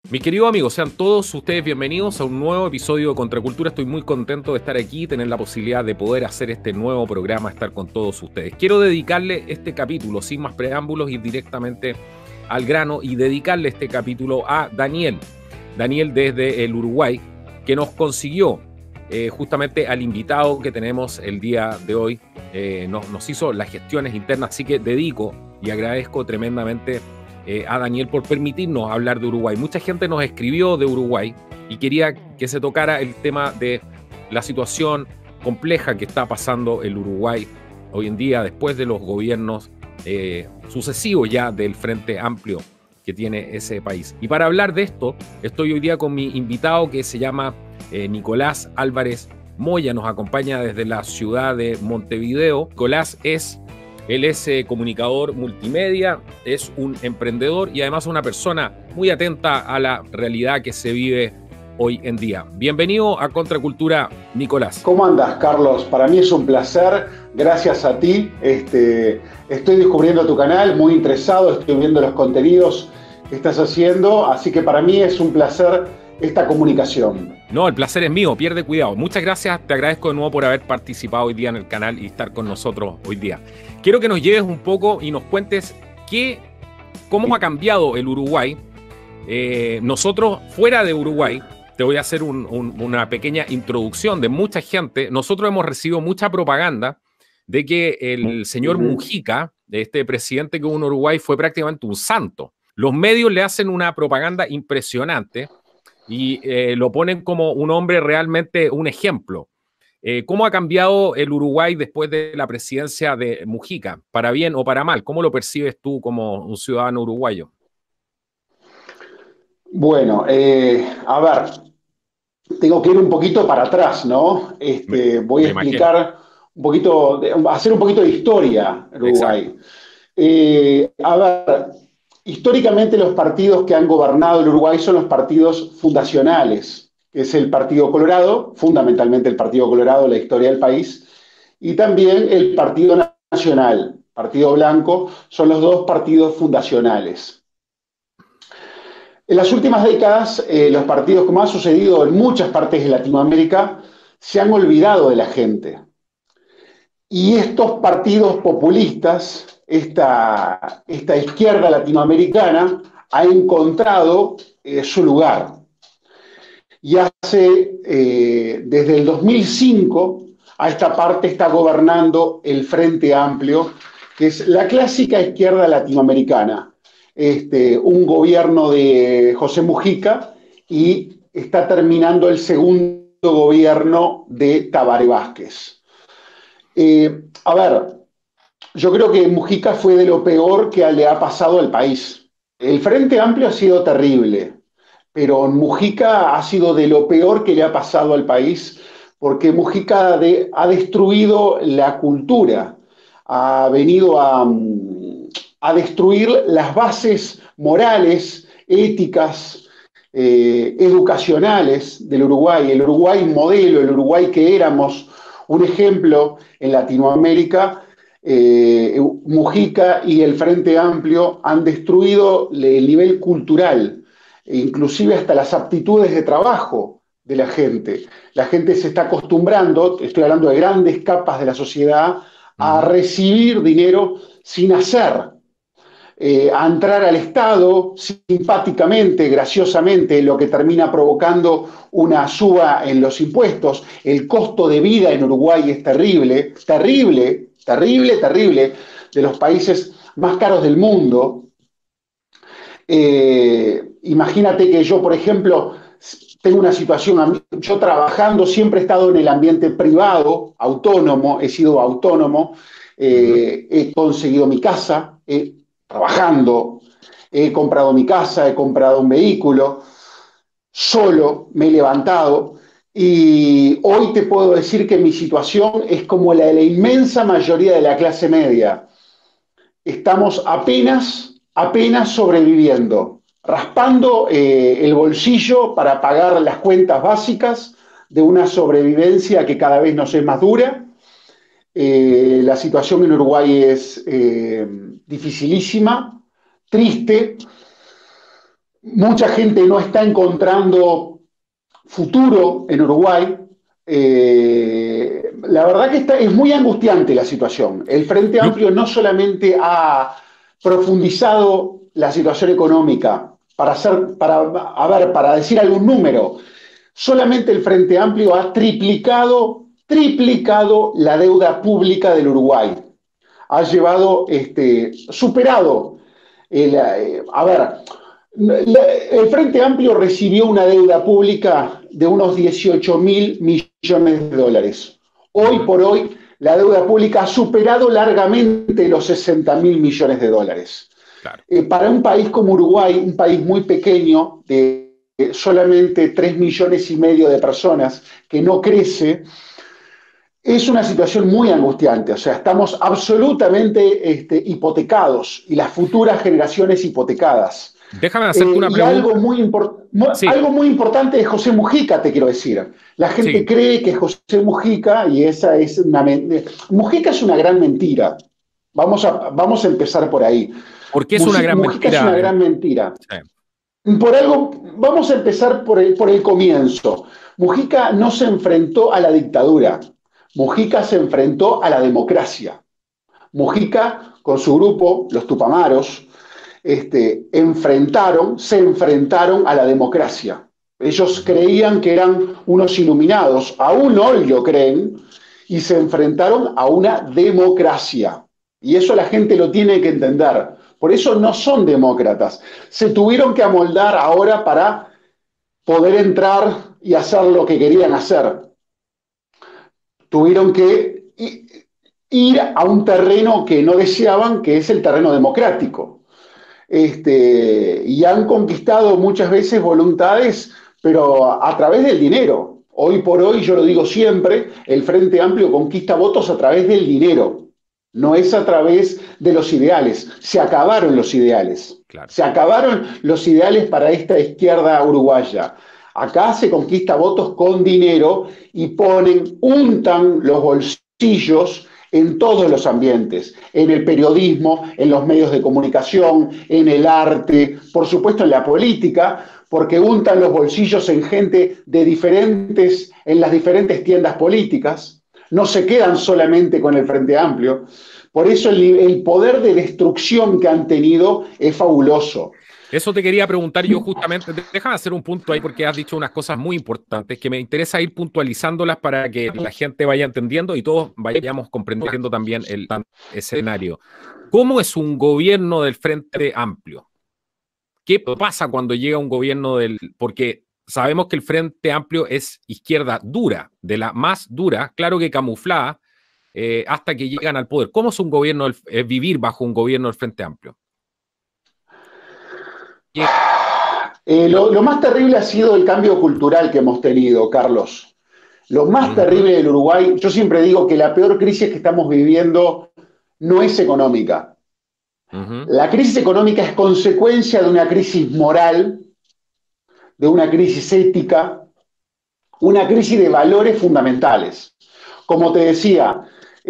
Mis queridos amigos, sean todos ustedes bienvenidos a un nuevo episodio de Contracultura. Estoy muy contento de estar aquí, tener la posibilidad de poder hacer este nuevo programa, estar con todos ustedes. Quiero dedicarle este capítulo, sin más preámbulos, ir directamente al grano y dedicarle este capítulo a Daniel. Daniel desde el Uruguay, que nos consiguió justamente al invitado que tenemos el día de hoy. Nos hizo las gestiones internas, así que dedico y agradezco tremendamente a Daniel por permitirnos hablar de Uruguay. Mucha gente nos escribió de Uruguay y quería que se tocara el tema de la situación compleja que está pasando el Uruguay hoy en día después de los gobiernos sucesivos ya del Frente Amplio que tiene ese país. Y para hablar de esto, estoy hoy día con mi invitado que se llama Nicolás Álvarez Moya, nos acompaña desde la ciudad de Montevideo. Nicolás él es comunicador multimedia, es un emprendedor y además una persona muy atenta a la realidad que se vive hoy en día. Bienvenido a Contracultura, Nicolás. ¿Cómo andas, Carlos? Para mí es un placer, gracias a ti. Estoy descubriendo tu canal, muy interesado, estoy viendo los contenidos que estás haciendo, así que para mí es un placer esta comunicación. No, el placer es mío, pierde cuidado. Muchas gracias, te agradezco de nuevo por haber participado hoy día en el canal y estar con nosotros hoy día. Quiero que nos lleves un poco y nos cuentes cómo ha cambiado el Uruguay. Nosotros, fuera de Uruguay, te voy a hacer una pequeña introducción de mucha gente. Nosotros hemos recibido mucha propaganda de que el señor Mujica, este presidente que hubo en Uruguay, fue prácticamente un santo. Los medios le hacen una propaganda impresionante y lo ponen como un hombre realmente un ejemplo. ¿Cómo ha cambiado el Uruguay después de la presidencia de Mujica? ¿Para bien o para mal? ¿Cómo lo percibes tú como un ciudadano uruguayo? Bueno, a ver, tengo que ir un poquito para atrás, ¿no? Me, Voy a me imagino. explicar un poquito, hacer un poquito de historia en Exacto. Uruguay. A ver, históricamente los partidos que han gobernado el Uruguay son los partidos fundacionales, que es el Partido Colorado, fundamentalmente el Partido Colorado, la historia del país, y también el Partido Nacional, Partido Blanco, son los dos partidos fundacionales. En las últimas décadas, los partidos, como ha sucedido en muchas partes de Latinoamérica, se han olvidado de la gente. Y estos partidos populistas, esta izquierda latinoamericana, ha encontrado su lugar. Y desde el 2005, a esta parte está gobernando el Frente Amplio, que es la clásica izquierda latinoamericana. Un gobierno de José Mujica y está terminando el segundo gobierno de Tabaré Vázquez. A ver, yo creo que Mujica fue de lo peor que le ha pasado al país. El Frente Amplio ha sido terrible, pero Mujica ha sido de lo peor que le ha pasado al país, porque Mujica ha destruido la cultura, ha venido a destruir las bases morales, éticas, educacionales del Uruguay, el Uruguay modelo, el Uruguay que éramos un ejemplo en Latinoamérica. Mujica y el Frente Amplio han destruido el nivel cultural, inclusive hasta las aptitudes de trabajo de la gente. La gente se está acostumbrando, estoy hablando de grandes capas de la sociedad, a recibir dinero sin hacer, a entrar al Estado simpáticamente, graciosamente, lo que termina provocando una suba en los impuestos. El costo de vida en Uruguay es terrible, terrible, terrible, terrible, de los países más caros del mundo. Imagínate que yo, por ejemplo, tengo una situación, yo trabajando siempre he estado en el ambiente privado, autónomo, he sido autónomo, he conseguido mi casa, trabajando, he comprado mi casa, he comprado un vehículo, solo me he levantado y hoy te puedo decir que mi situación es como la de la inmensa mayoría de la clase media. Estamos apenas sobreviviendo, raspando el bolsillo para pagar las cuentas básicas de una sobrevivencia que cada vez nos es más dura. La situación en Uruguay es dificilísima, triste, mucha gente no está encontrando futuro en Uruguay. La verdad que es muy angustiante la situación. El Frente Yo, Amplio no solamente ha profundizado la situación económica, para decir algún número, solamente el Frente Amplio ha triplicado la deuda pública del Uruguay. Ha superado a ver, el Frente Amplio recibió una deuda pública de unos 18.000 millones de dólares. Hoy ujú, por hoy, la deuda pública ha superado largamente los 60.000 millones de dólares. claro. Para un país como Uruguay, un país muy pequeño, de solamente 3,5 millones de personas, que no crece, es una situación muy angustiante. O sea, estamos absolutamente hipotecados y las futuras generaciones hipotecadas. Déjame hacerte una Y algo pregunta. muy, Sí, algo muy importante de José Mujica, te quiero decir. La gente sí. cree que José Mujica, y esa es una... Mujica es una gran mentira. Vamos a empezar por ahí. ¿Por qué es una gran Mujica es una mentira? gran mentira. Sí, Por algo, vamos a empezar por el comienzo. Mujica no se enfrentó a la dictadura. Mujica se enfrentó a la democracia. Mujica, con su grupo, los Tupamaros, se enfrentaron a la democracia. Ellos ujú. creían que eran unos iluminados, aún hoy lo creen, y se enfrentaron a una democracia. Y eso la gente lo tiene que entender. Por eso no son demócratas. Se tuvieron que amoldar ahora para poder entrar y hacer lo que querían hacer. Tuvieron que ir a un terreno que no deseaban, que es el terreno democrático. Y han conquistado muchas veces voluntades, pero a través del dinero. Hoy por hoy, yo lo digo siempre, el Frente Amplio conquista votos a través del dinero, no es a través de los ideales. Se acabaron los ideales. Claro. Se acabaron los ideales para esta izquierda uruguaya. Acá se conquista votos con dinero y untan los bolsillos en todos los ambientes, en el periodismo, en los medios de comunicación, en el arte, por supuesto en la política, porque untan los bolsillos en gente en las diferentes tiendas políticas, no se quedan solamente con el Frente Amplio. Por eso el poder de destrucción que han tenido es fabuloso. Eso te quería preguntar yo justamente. Déjame hacer un punto ahí porque has dicho unas cosas muy importantes que me interesa ir puntualizándolas para que la gente vaya entendiendo y todos vayamos comprendiendo también el escenario. ¿Cómo es un gobierno del Frente Amplio? ¿Qué pasa cuando llega un gobierno del... Porque sabemos que el Frente Amplio es izquierda dura, de la más dura, claro que camuflada, hasta que llegan al poder. ¿Cómo es un gobierno, vivir bajo un gobierno del Frente Amplio? ¿Qué? Lo más terrible ha sido el cambio cultural que hemos tenido, Carlos. Lo más Ujú, terrible del Uruguay, yo siempre digo que la peor crisis que estamos viviendo no es económica. ujú, La crisis económica es consecuencia de una crisis moral, de una crisis ética, una crisis de valores fundamentales. Como te decía,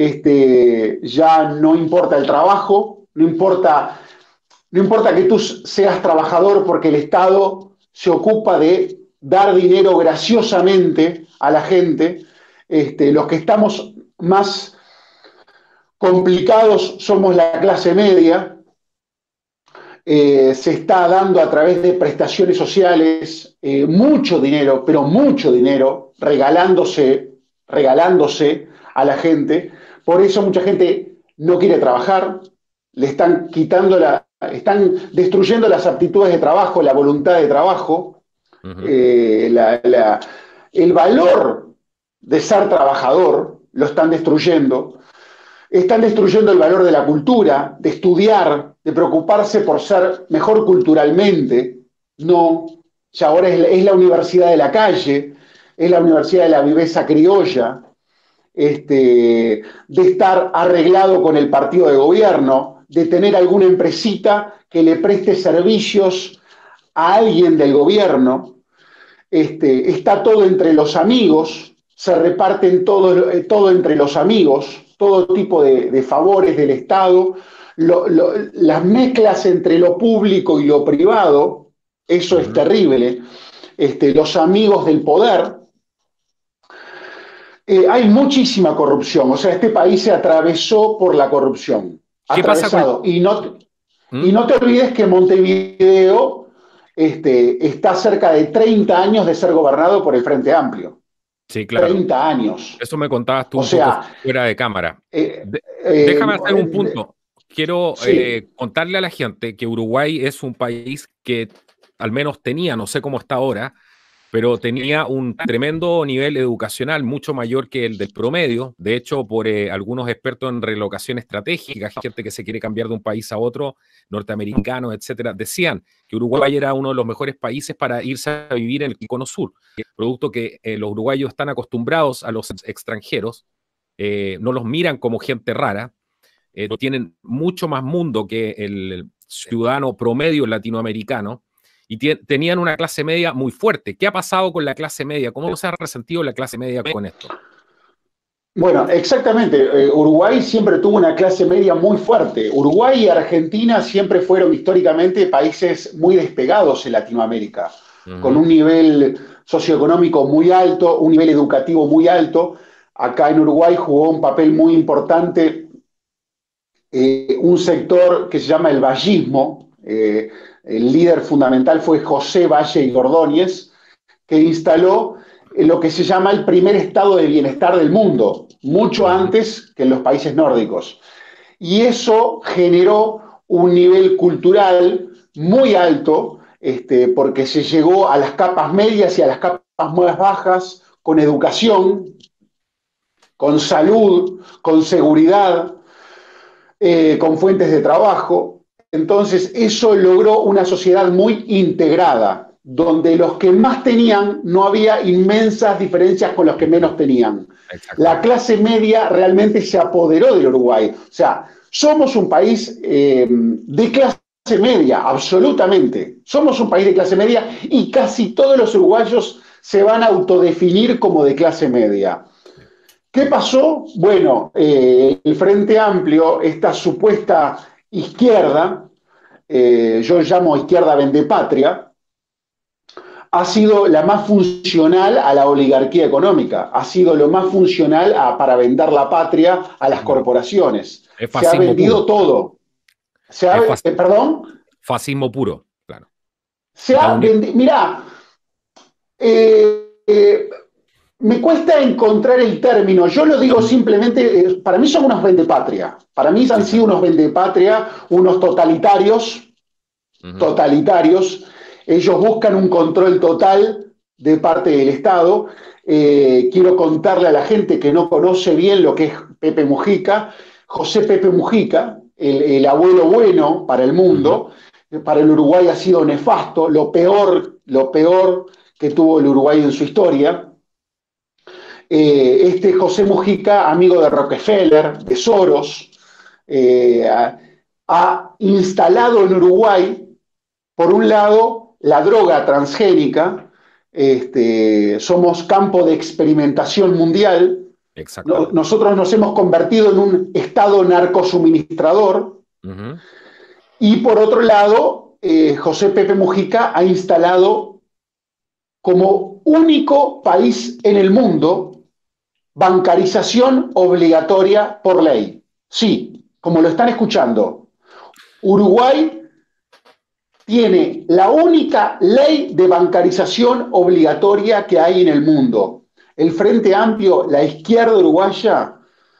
ya no importa el trabajo, no importa que tú seas trabajador porque el Estado se ocupa de dar dinero graciosamente a la gente. Los que estamos más complicados somos la clase media. Se está dando a través de prestaciones sociales mucho dinero, pero mucho dinero, regalándose a la gente. Por eso mucha gente no quiere trabajar, le están destruyendo las aptitudes de trabajo, la voluntad de trabajo, ujú. eh, la, la, el valor de ser trabajador lo están destruyendo el valor de la cultura, de estudiar, de preocuparse por ser mejor culturalmente. No, ya ahora es la universidad de la calle, es la universidad de la viveza criolla, de estar arreglado con el partido de gobierno, de tener alguna empresita que le preste servicios a alguien del gobierno. Está todo entre los amigos, se reparten todo entre los amigos, todo tipo de favores del Estado, las mezclas entre lo público y lo privado, Eso es Ujú. terrible. Los amigos del poder. Hay muchísima corrupción, o sea, este país se atravesó por la corrupción, ¿Qué pasa con... atravesado. Y ¿Mm? no te olvides que Montevideo está cerca de 30 años de ser gobernado por el Frente Amplio. Sí, claro. 30 años. Eso me contabas tú O un poco sea, fuera de cámara. eh, Déjame eh, hacer un punto. Quiero sí, contarle a la gente que Uruguay es un país que al menos tenía, no sé cómo está ahora, pero tenía un tremendo nivel educacional, mucho mayor que el del promedio. De hecho, por algunos expertos en relocación estratégica, gente que se quiere cambiar de un país a otro, norteamericanos, etcétera, decían que Uruguay era uno de los mejores países para irse a vivir en el cono sur, producto que los uruguayos están acostumbrados a los extranjeros, no los miran como gente rara, tienen mucho más mundo que el ciudadano promedio latinoamericano y tenían una clase media muy fuerte. ¿Qué ha pasado con la clase media? ¿Cómo se ha resentido la clase media con esto? bueno, exactamente. Uruguay siempre tuvo una clase media muy fuerte. Uruguay y Argentina siempre fueron históricamente países muy despegados en Latinoamérica, Uh con -huh. un nivel socioeconómico muy alto, un nivel educativo muy alto. Acá en Uruguay jugó un papel muy importante un sector que se llama el vallismo. El líder fundamental fue José Valle y Ordóñez, que instaló lo que se llama el primer estado de bienestar del mundo, mucho Uh -huh. antes que en los países nórdicos. Y eso generó un nivel cultural muy alto, porque se llegó a las capas medias y a las capas más bajas con educación, con salud, con seguridad, con fuentes de trabajo. Entonces, eso logró una sociedad muy integrada, donde los que más tenían no había inmensas diferencias con los que menos tenían. La Exactamente. clase media realmente se apoderó del Uruguay. O sea, somos un país de clase media, absolutamente. Somos un país de clase media y casi todos los uruguayos se van a autodefinir como de clase media. ¿Qué pasó? Bueno, el Frente Amplio, esta supuesta izquierda, yo llamo izquierda vendepatria, ha sido la más funcional a la oligarquía económica, ha sido lo más funcional para vender la patria a las Claro. corporaciones. Es Se ha fascismo vendido puro. todo. Es Perdón, fascismo puro, claro. se ha vendido. Mirá, eh, eh, me cuesta encontrar el término. Yo lo digo simplemente, para mí son unos vendepatria. Para mí han Sí, sido claro. unos vendepatria, unos totalitarios, Uh -huh. totalitarios. Ellos buscan un control total de parte del Estado. Quiero contarle a la gente que no conoce bien lo que es Pepe Mujica. José Pepe Mujica, el abuelo bueno para el Uh -huh. mundo, para el Uruguay ha sido nefasto, lo peor que tuvo el Uruguay en su historia. Este José Mujica, amigo de Rockefeller, de Soros, ha instalado en Uruguay, por un lado, la droga transgénica, somos campo de experimentación mundial, Exactamente. nosotros nos hemos convertido en un estado narcosuministrador, Uh -huh. y por otro lado, José Pepe Mujica ha instalado como único país en el mundo bancarización obligatoria por ley. Sí, como lo están escuchando, Uruguay tiene la única ley de bancarización obligatoria que hay en el mundo. El Frente Amplio, la izquierda uruguaya,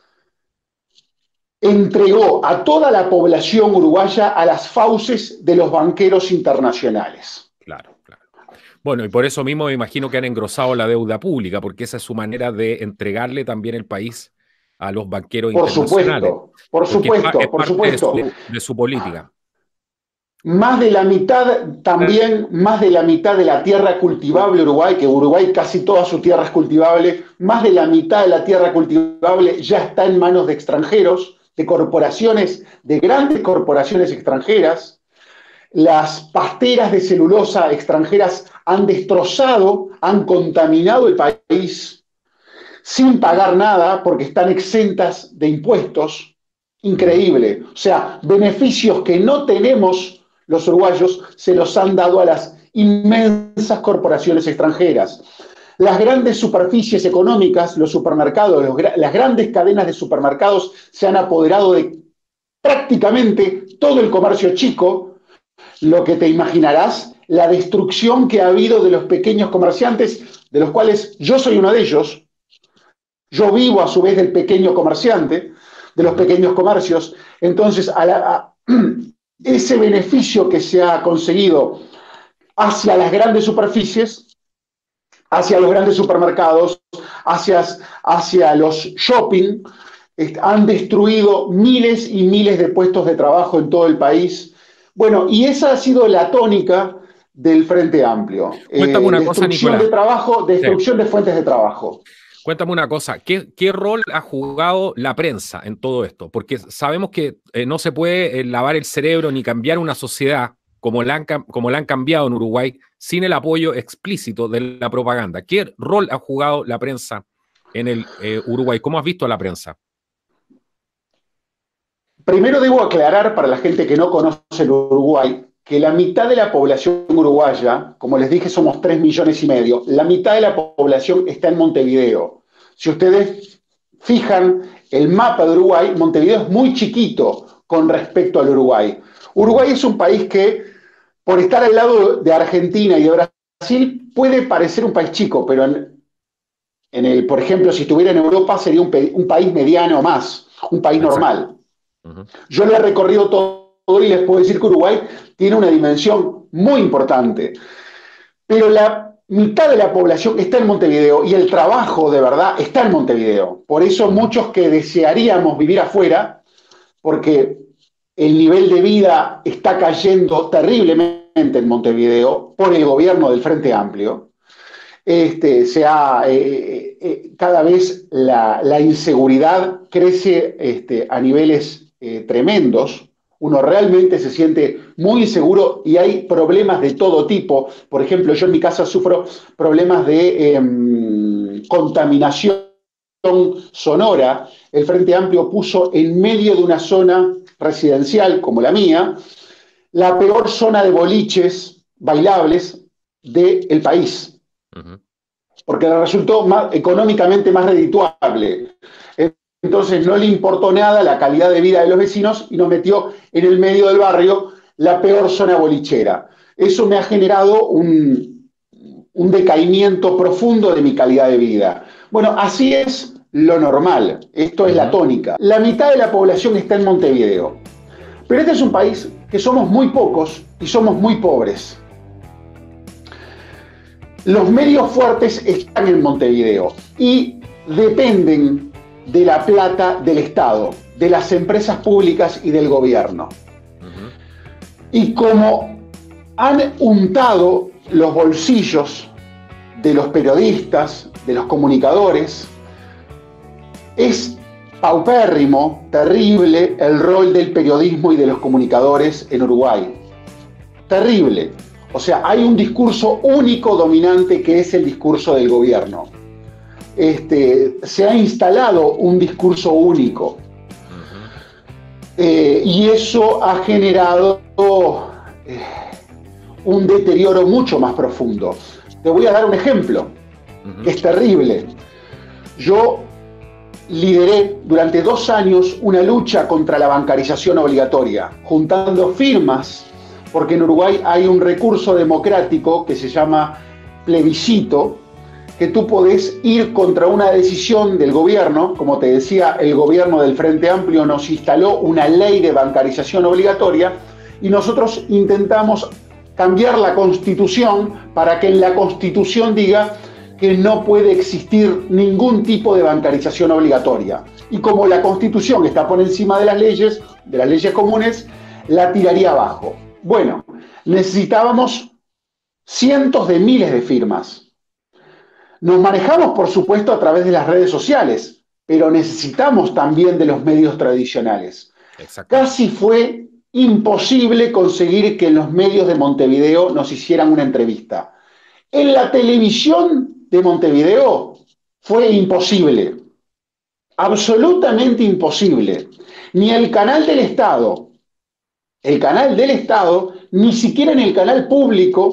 entregó a toda la población uruguaya a las fauces de los banqueros internacionales. Claro, claro. Bueno, y por eso mismo me imagino que han engrosado la deuda pública, porque esa es su manera de entregarle también el país a los banqueros Por internacionales, supuesto, por porque es supuesto, por parte supuesto. de su política. Más de la mitad, también más de la mitad de la tierra cultivable Uruguay, que Uruguay casi toda su tierra es cultivable, más de la mitad de la tierra cultivable ya está en manos de extranjeros, de corporaciones, de grandes corporaciones extranjeras. Las pasteras de celulosa extranjeras han destrozado, han contaminado el país sin pagar nada porque están exentas de impuestos. Uh -huh. Increíble. O sea, beneficios que no tenemos los uruguayos se los han dado a las inmensas corporaciones extranjeras. Las grandes superficies económicas, los supermercados, las grandes cadenas de supermercados se han apoderado de prácticamente todo el comercio chico, lo que te imaginarás, la destrucción que ha habido de los pequeños comerciantes, de los cuales yo soy uno de ellos. Yo vivo a su vez del pequeño comerciante, de los pequeños comercios. Entonces, ese beneficio que se ha conseguido hacia las grandes superficies, hacia los grandes supermercados, hacia los shopping, han destruido miles y miles de puestos de trabajo en todo el país. Bueno, y esa ha sido la tónica del Frente Amplio. Cuéntame una cosa, Destrucción Nicolás. de trabajo, destrucción Sí. de fuentes de trabajo. Cuéntame una cosa, ¿qué rol ha jugado la prensa en todo esto? Porque sabemos que no se puede lavar el cerebro ni cambiar una sociedad como la han cambiado en Uruguay sin el apoyo explícito de la propaganda. ¿Qué rol ha jugado la prensa en el Uruguay? ¿Cómo has visto a la prensa? Primero debo aclarar para la gente que no conoce el Uruguay que la mitad de la población uruguaya, como les dije, somos 3,5 millones, la mitad de la población está en Montevideo. Si ustedes fijan el mapa de Uruguay, Montevideo es muy chiquito con respecto al Uruguay. Uruguay es un país que, por estar al lado de Argentina y de Brasil, puede parecer un país chico, pero por ejemplo, si estuviera en Europa, sería un país mediano o más, un país Exacto. normal. Yo lo he recorrido todo y les puedo decir que Uruguay tiene una dimensión muy importante. Pero la mitad de la población está en Montevideo y el trabajo de verdad está en Montevideo. Por eso muchos que desearíamos vivir afuera, porque el nivel de vida está cayendo terriblemente en Montevideo por el gobierno del Frente Amplio. Cada vez la inseguridad crece a niveles tremendos. Uno realmente se siente muy inseguro y hay problemas de todo tipo. Por ejemplo, yo en mi casa sufro problemas de contaminación sonora. El Frente Amplio puso en medio de una zona residencial como la mía, la peor zona de boliches bailables del país. Porque le resultó económicamente más redituable. Entonces no le importó nada la calidad de vida de los vecinos y nos metió en el medio del barrio la peor zona bolichera. Eso me ha generado un decaimiento profundo de mi calidad de vida. Bueno, así es lo normal. Esto es la tónica. La mitad de la población está en Montevideo. Pero este es un país que somos muy pocos y somos muy pobres. Los medios fuertes están en Montevideo y dependen de la plata del Estado, de las empresas públicas y del gobierno. Y como han untado los bolsillos de los periodistas, de los comunicadores, es paupérrimo, terrible el rol del periodismo y de los comunicadores en Uruguay. Terrible. O sea, hay un discurso único dominante que es el discurso del gobierno. Se ha instalado un discurso único. Y eso ha generado un deterioro mucho más profundo. Te voy a dar un ejemplo, que es terrible. Yo lideré durante 2 años una lucha contra la bancarización obligatoria, juntando firmas, porque en Uruguay hay un recurso democrático que se llama plebiscito, que tú podés ir contra una decisión del gobierno. Como te decía, el gobierno del Frente Amplio nos instaló una ley de bancarización obligatoria y nosotros intentamos cambiar la Constitución para que en la Constitución diga que no puede existir ningún tipo de bancarización obligatoria. Y como la Constitución está por encima de las leyes comunes, la tiraría abajo. Bueno, necesitábamos cientos de miles de firmas. Nos manejamos, por supuesto, a través de las redes sociales, pero necesitamos también de los medios tradicionales. Casi fue imposible conseguir que en los medios de Montevideo nos hicieran una entrevista. En la televisión de Montevideo fue imposible, absolutamente imposible. Ni el canal del Estado, ni siquiera en el canal público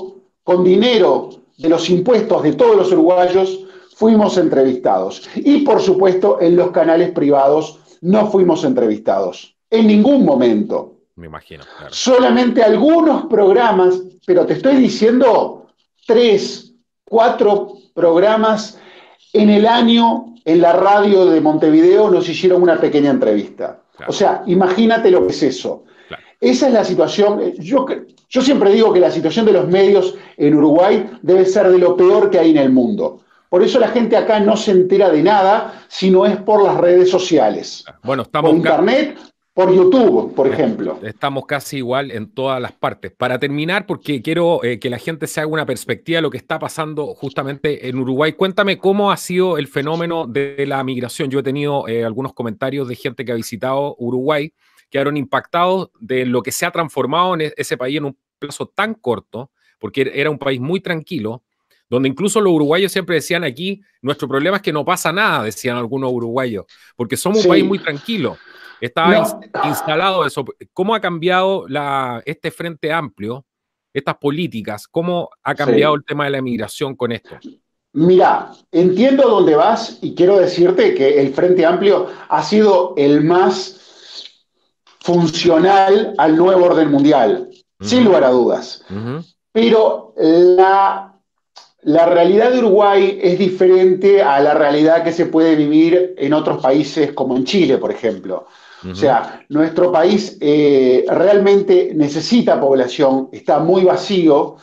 con dinero de los impuestos de todos los uruguayos, fuimos entrevistados. Y por supuesto, en los canales privados no fuimos entrevistados. En ningún momento. Me imagino, claro. Solamente algunos programas, pero te estoy diciendo 3, 4 programas en el año en la radio de Montevideo nos hicieron una pequeña entrevista. Claro. O sea, imagínate lo que es eso. Claro. Esa es la situación. Yo siempre digo que la situación de los medios en Uruguay debe ser de lo peor que hay en el mundo. Por eso la gente acá no se entera de nada si no es por las redes sociales. Bueno, estamos por internet, por YouTube, por ejemplo. Estamos casi igual en todas las partes. Para terminar, porque quiero que la gente se haga una perspectiva de lo que está pasando justamente en Uruguay, cuéntame cómo ha sido el fenómeno de la migración. Yo he tenido algunos comentarios de gente que ha visitado Uruguay, quedaron impactados de lo que se ha transformado en ese país en un plazo tan corto, porque era un país muy tranquilo, donde incluso los uruguayos siempre decían aquí, nuestro problema es que no pasa nada, decían algunos uruguayos, porque somos un país muy tranquilo. Estaba instalado eso. ¿Cómo ha cambiado este Frente Amplio, estas políticas? ¿Cómo ha cambiado el tema de la migración con esto? Mira, entiendo dónde vas y quiero decirte que el Frente Amplio ha sido el más funcional al nuevo orden mundial, sin lugar a dudas. Pero la realidad de Uruguay es diferente a la realidad que se puede vivir en otros países como en Chile, por ejemplo. O sea, nuestro país realmente necesita población, está muy vacío,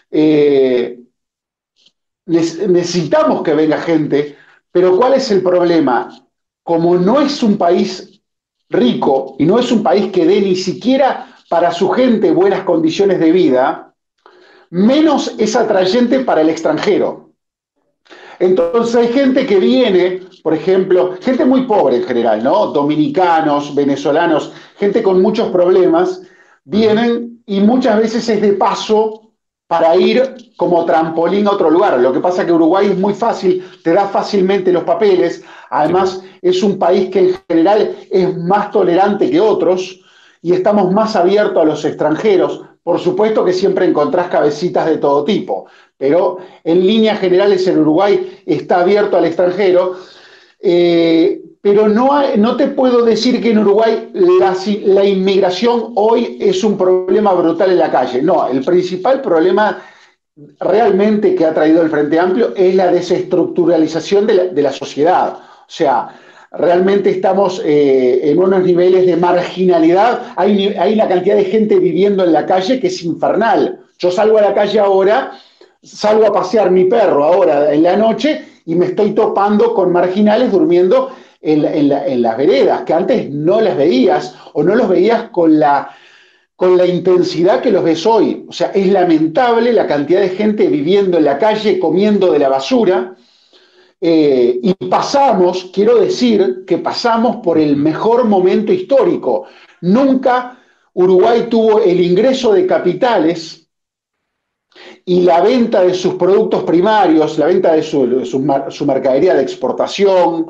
necesitamos que venga gente, pero ¿cuál es el problema? Como no es un país rico y no es un país que dé ni siquiera para su gente buenas condiciones de vida, menos es atrayente para el extranjero. Entonces hay gente que viene, por ejemplo, gente muy pobre en general, ¿no? Dominicanos, venezolanos, gente con muchos problemas, vienen y muchas veces es de paso para ir como trampolín a otro lugar. Lo que pasa es que Uruguay es muy fácil, te da fácilmente los papeles, además es un país que en general es más tolerante que otros y estamos más abiertos a los extranjeros. Por supuesto que siempre encontrás cabecitas de todo tipo, pero en líneas generales el Uruguay está abierto al extranjero, pero no te puedo decir que en Uruguay la inmigración hoy es un problema brutal en la calle. No, el principal problema realmente que ha traído el Frente Amplio es la desestructuralización de la sociedad. O sea, realmente estamos en unos niveles de marginalidad. Hay una cantidad de gente viviendo en la calle que es infernal. Yo salgo a la calle ahora, salgo a pasear mi perro ahora en la noche y me estoy topando con marginales durmiendo en las veredas, que antes no las veías o no los veías con la intensidad que los ves hoy. O sea, es lamentable la cantidad de gente viviendo en la calle, comiendo de la basura. Y quiero decir que pasamos por el mejor momento histórico. Nunca Uruguay tuvo el ingreso de capitales y la venta de sus productos primarios, la venta de su mercadería de exportación,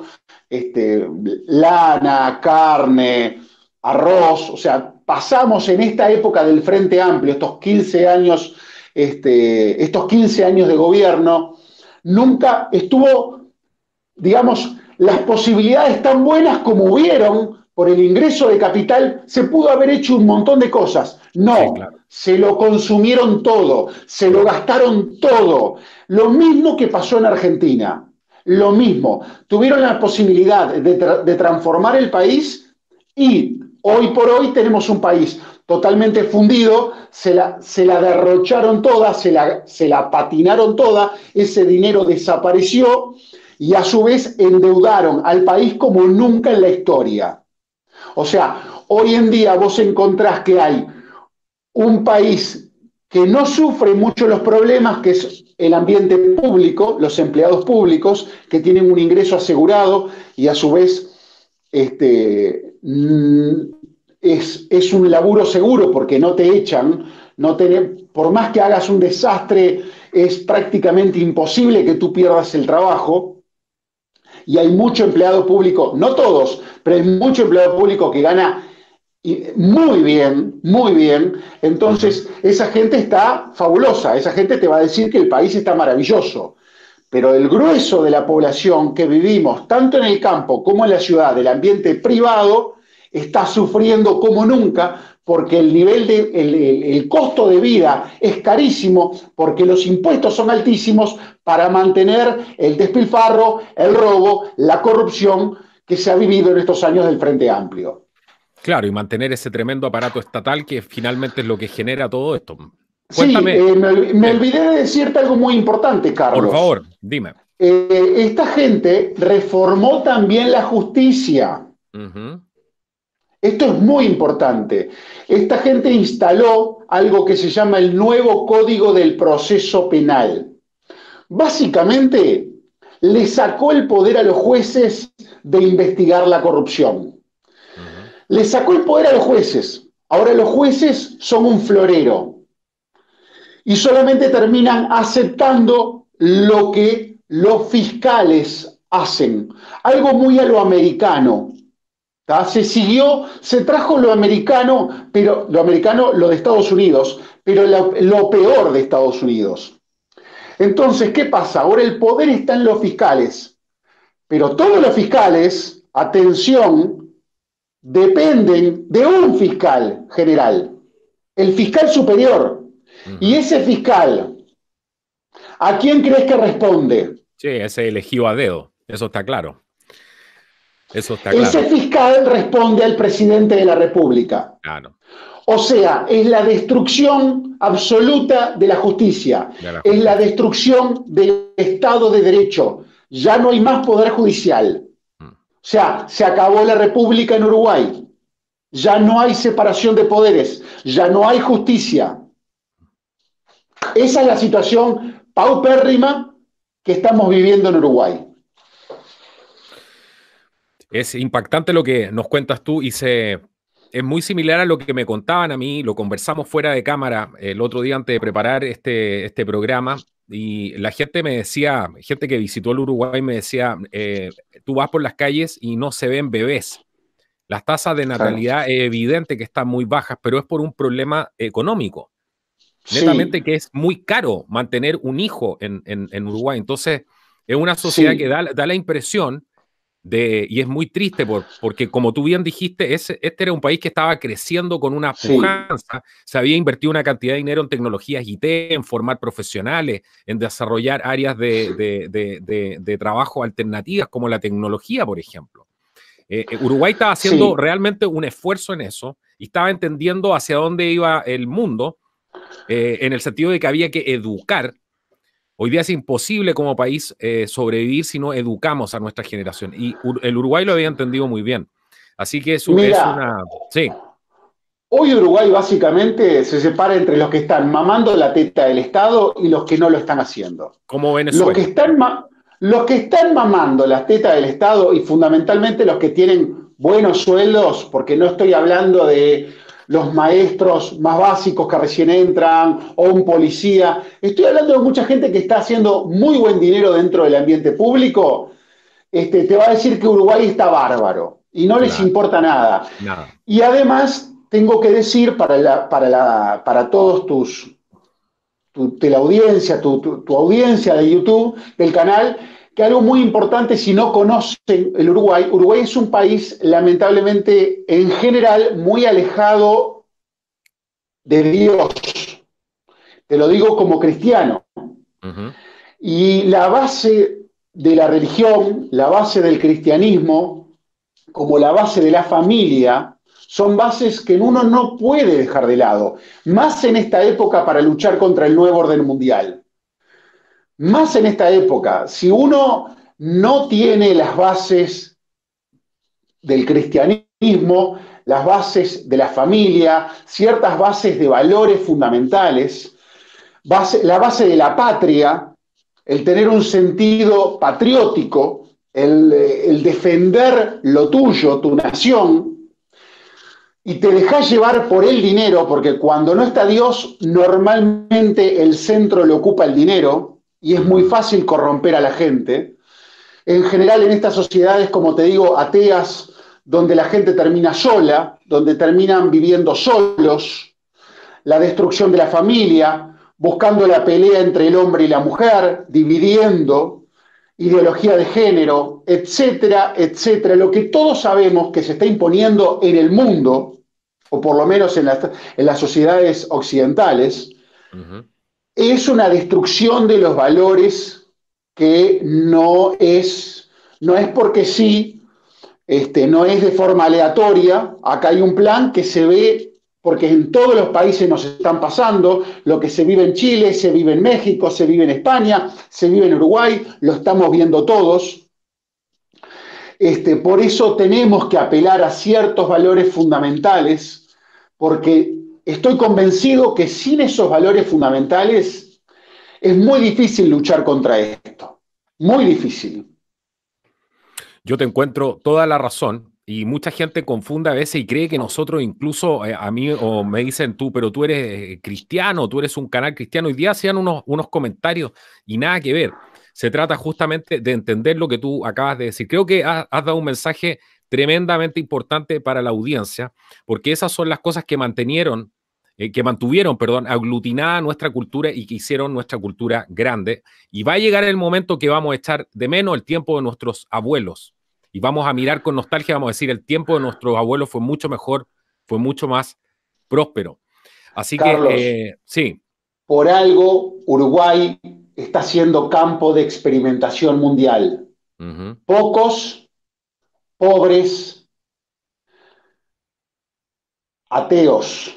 lana, carne, arroz. O sea, pasamos en esta época del Frente Amplio, estos 15 años de gobierno, nunca estuvo, digamos, las posibilidades tan buenas como hubieron por el ingreso de capital, se pudo haber hecho un montón de cosas. No, sí, claro. Se lo consumieron todo, se lo gastaron todo. Lo mismo que pasó en Argentina, lo mismo. Tuvieron la posibilidad de transformar el país y hoy por hoy tenemos un país totalmente fundido, se la derrocharon toda, se la patinaron toda, ese dinero desapareció y a su vez endeudaron al país como nunca en la historia. O sea, hoy en día vos encontrás que hay un país que no sufre mucho los problemas, que es el ambiente público, los empleados públicos, que tienen un ingreso asegurado y a su vez es un laburo seguro porque no te echan, por más que hagas un desastre, es prácticamente imposible que tú pierdas el trabajo. Y hay mucho empleado público, no todos, pero hay mucho empleado público que gana Y muy bien, muy bien. Ujú. Entonces, esa gente está fabulosa, esa gente te va a decir que el país está maravilloso. Pero el grueso de la población que vivimos, tanto en el campo como en la ciudad, del ambiente privado, está sufriendo como nunca porque el nivel el costo de vida es carísimo, porque los impuestos son altísimos para mantener el despilfarro, el robo, la corrupción que se ha vivido en estos años del Frente Amplio. Claro, y mantener ese tremendo aparato estatal que finalmente es lo que genera todo esto. Sí, Cuéntame, me sí, olvidé de decirte algo muy importante, por Carlos. favor, dime. Esta gente reformó también la justicia. Ujú, Esto es muy importante. Esta gente instaló algo que se llama el nuevo Código del Proceso Penal. Básicamente, le sacó el poder a los jueces de investigar la corrupción. ujú. Le sacó el poder a los jueces. Ahora los jueces son un florero y solamente terminan aceptando lo que los fiscales hacen. Algo muy a lo americano. Se siguió, se trajo lo americano, pero lo americano, lo de Estados Unidos, pero lo peor de Estados Unidos. Entonces, ¿qué pasa? Ahora el poder está en los fiscales, pero todos los fiscales, atención, dependen de un fiscal general, el fiscal superior. Y Ujú. ese fiscal, ¿a quién crees que responde? Sí, ese elegido a dedo, eso está claro, eso está Ese claro. fiscal responde al presidente de la República. Claro, O sea, es la destrucción absoluta de la justicia, de la es la justicia. destrucción del Estado de Derecho. Ya no hay más poder judicial. Mm. O sea, se acabó la República en Uruguay. Ya no hay separación de poderes, ya no hay justicia. Esa es la situación paupérrima que estamos viviendo en Uruguay. Es impactante lo que nos cuentas tú es muy similar a lo que me contaban a mí, lo conversamos fuera de cámara el otro día antes de preparar este programa y la gente me decía, gente que visitó el Uruguay me decía, tú vas por las calles y no se ven bebés. Las tasas de Claro. natalidad es evidente que están muy bajas, pero es por un problema económico, Sí, netamente que es muy caro mantener un hijo en Uruguay. Entonces, es una sociedad que sí, da la impresión y es muy triste porque, como tú bien dijiste, este era un país que estaba creciendo con una sí, pujanza, se había invertido una cantidad de dinero en tecnologías IT, en formar profesionales, en desarrollar áreas de trabajo alternativas como la tecnología, por ejemplo. Uruguay estaba haciendo sí. realmente un esfuerzo en eso y estaba entendiendo hacia dónde iba el mundo, en el sentido de que había que educar. Hoy día es imposible como país sobrevivir si no educamos a nuestra generación. Y el Uruguay lo había entendido muy bien. Así que eso es Mira, una... Sí, hoy Uruguay básicamente se separa entre los que están mamando la teta del Estado y los que no lo están haciendo. como Los que Venezuela. están, los que están mamando la teta del Estado y fundamentalmente los que tienen buenos sueldos, porque no estoy hablando de los maestros más básicos que recién entran o un policía, estoy hablando de mucha gente que está haciendo muy buen dinero dentro del ambiente público, te va a decir que Uruguay está bárbaro y no les Claro, importa nada. nada. Y además tengo que decir para todos de la audiencia, tu audiencia de YouTube, del canal, que algo muy importante si no conocen el Uruguay, Uruguay es un país lamentablemente en general muy alejado de Dios. Te lo digo como cristiano. Ujú. Y la base de la religión, la base del cristianismo, como la base de la familia, son bases que uno no puede dejar de lado, más en esta época para luchar contra el nuevo orden mundial. Más en esta época, si uno no tiene las bases del cristianismo, las bases de la familia, ciertas bases de valores fundamentales, la base de la patria, el tener un sentido patriótico, el defender lo tuyo, tu nación, y te dejas llevar por el dinero, porque cuando no está Dios, normalmente el centro lo ocupa el dinero y es muy Ujú. fácil corromper a la gente. En general, en estas sociedades, como te digo, ateas, donde la gente termina sola, donde terminan viviendo solos, la destrucción de la familia, buscando la pelea entre el hombre y la mujer, dividiendo, ideología de género, etcétera, etcétera. Lo que todos sabemos que se está imponiendo en el mundo, o por lo menos en las sociedades occidentales, es una destrucción de los valores que no es porque sí, no es de forma aleatoria. Acá hay un plan que se ve, porque en todos los países nos están pasando, lo que se vive en Chile, se vive en México, se vive en España, se vive en Uruguay, lo estamos viendo todos. Por eso tenemos que apelar a ciertos valores fundamentales, porque estoy convencido que sin esos valores fundamentales es muy difícil luchar contra esto, muy difícil. Yo te encuentro toda la razón y mucha gente confunde a veces y cree que nosotros incluso a mí o me dicen tú, pero tú eres cristiano, tú eres un canal cristiano. Hoy día hacían unos comentarios y nada que ver. Se trata justamente de entender lo que tú acabas de decir. Creo que has dado un mensaje tremendamente importante para la audiencia, porque esas son las cosas que mantuvieron, perdón, aglutinada nuestra cultura y que hicieron nuestra cultura grande. Y va a llegar el momento que vamos a echar de menos el tiempo de nuestros abuelos. Y vamos a mirar con nostalgia, vamos a decir, el tiempo de nuestros abuelos fue mucho mejor, fue mucho más próspero. Así Carlos, que, sí. por algo Uruguay está siendo campo de experimentación mundial. Pocos, pobres, ateos.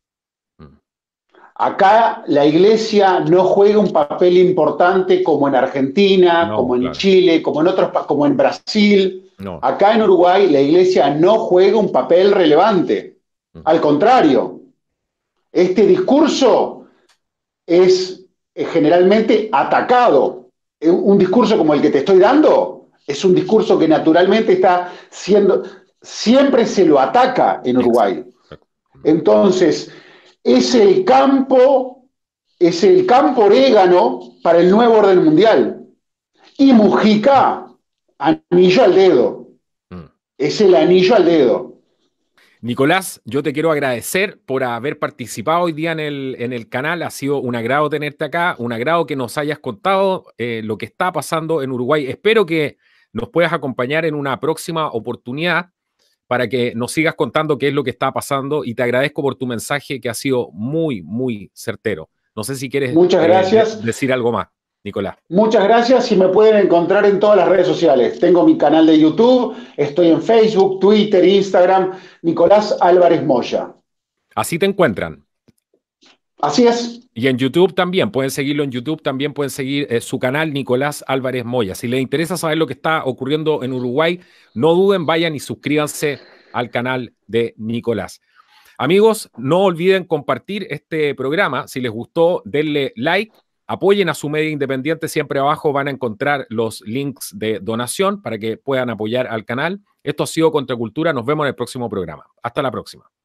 Acá la iglesia no juega un papel importante como en Argentina, No, como en claro. Chile, como en Brasil. No. Acá en Uruguay la iglesia no juega un papel relevante. Al contrario, este discurso es generalmente atacado. Un discurso como el que te estoy dando es un discurso que naturalmente está siendo, siempre se lo ataca en Uruguay. Entonces, es el campo orégano para el nuevo orden mundial. Y Mujica, anillo al dedo. Es el anillo al dedo. Nicolás, yo te quiero agradecer por haber participado hoy día en el canal. Ha sido un agrado tenerte acá, un agrado que nos hayas contado lo que está pasando en Uruguay. Espero que nos puedas acompañar en una próxima oportunidad para que nos sigas contando qué es lo que está pasando y te agradezco por tu mensaje que ha sido muy, muy certero. No sé si quieres Muchas gracias. decir algo más, Nicolás. Muchas gracias y me pueden encontrar en todas las redes sociales. Tengo mi canal de YouTube, estoy en Facebook, Twitter, Instagram, Nicolás Álvarez Moya. Así te encuentran. Así es. Y en YouTube también, pueden seguirlo en YouTube, también pueden seguir su canal Nicolás Álvarez Moya. Si les interesa saber lo que está ocurriendo en Uruguay, no duden, vayan y suscríbanse al canal de Nicolás. Amigos, no olviden compartir este programa. Si les gustó, denle like, apoyen a su media independiente. Siempre abajo van a encontrar los links de donación para que puedan apoyar al canal. Esto ha sido Contracultura. Nos vemos en el próximo programa. Hasta la próxima.